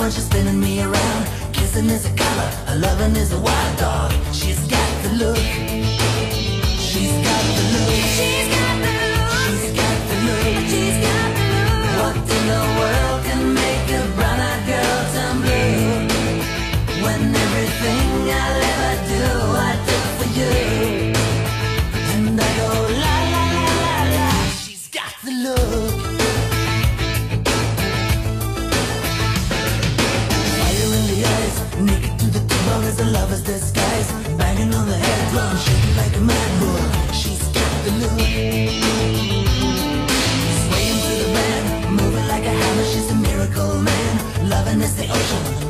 on, she's spinning me around. Kissing is a color, a loving is a wild dog. She's got the look. She's got the look. She's got the look. She's got the look. She's got the look. What in the world can make a brown-eyed girl turn blue? When everything I'll ever do, I do for you. And I go la la la la la. She's got the look. Fire in the eyes, naked to the bone as a lover's disguise. Banging on the head drum, shaking like a mad bull. She's got the look. Swaying through the band, moving like a hammer. She's a miracle man. Loving is the ocean.